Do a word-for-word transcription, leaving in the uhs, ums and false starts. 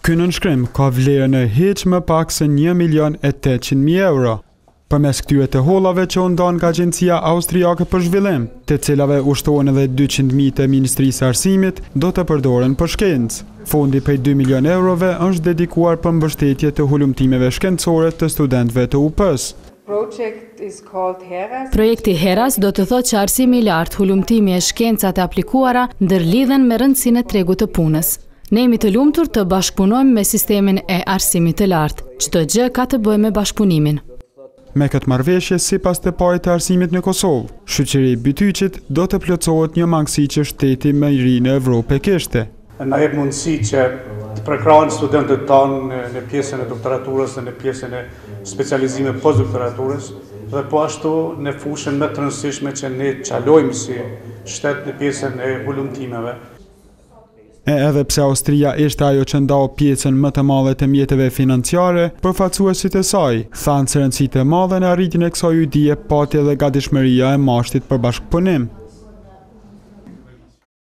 Ky nënshkrim ka vlerën e hiç më pak se një milion e tetëqind mijë euro. Përmes këtyre të hollave që u ndan nga Agjencia Austriake për Zhvillim, të cilave ushtohen edhe dyqind mijë të Ministrisë së Arsimit, do të përdoren për shkencë. Fondi prej dy milion eurove është dedikuar për mbështetje të hulumtimeve shkencore të studentëve të U P-s. Projekti HERAS do të thotë që arsimi i lartë, hulumtimi e shkencat e aplikuara ndërlidhen me rëndësinë e tregut të punës. Ne jemi të lumtur të bashkëpunojmë me sistemin e arsimit të lartë. Çdo gjë ka të bëjë me bashkëpunimin. Me këtë marrëveshje, sipas të parit të arsimit në Kosovë, shoqëria e Bytyqit do të plotësohet një mangësi që shteti më i ri në Evropë kishte. Na jep mundësi që të prekrahojnë studentët tanë në pjesën e doktoraturës dhe në pjesën e specializimit postdoktoraturës dhe po ashtu në fushën më të rëndësishme që ne çalojmë si shtet në pjesën e hulumtimeve. E edhe pse Austria ishte ajo që ndau pjesën më të madhe të mjeteve financiare, përfaqësuesit e saj thanë se rëndësitë e madhe në arritjen e kësaj idie pati edhe gatishmëria e Mashtit për bashkëpunim.